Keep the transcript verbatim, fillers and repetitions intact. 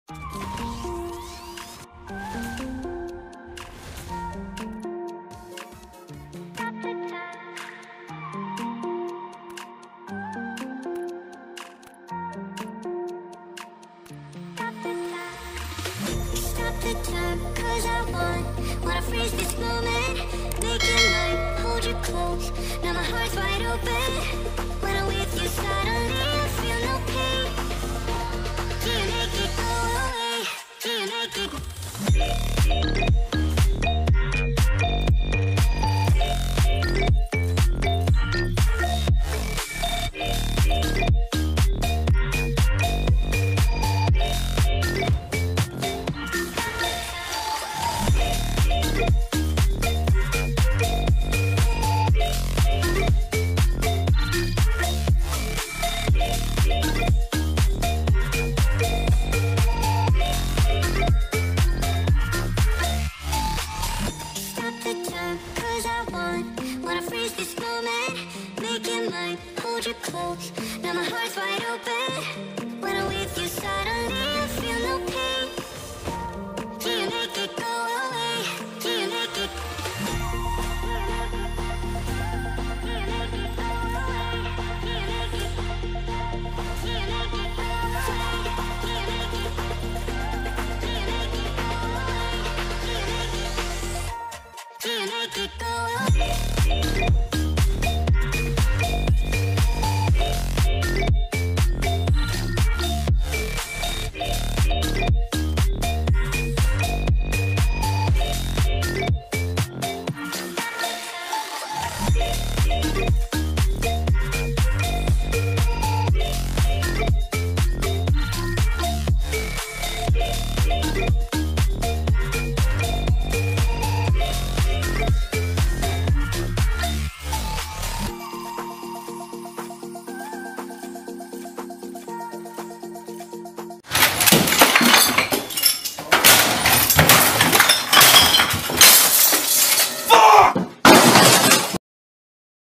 The time, cause I want, wanna freeze this moment, make it mine, hold you close, now my heart's wide open, when I'm with you suddenly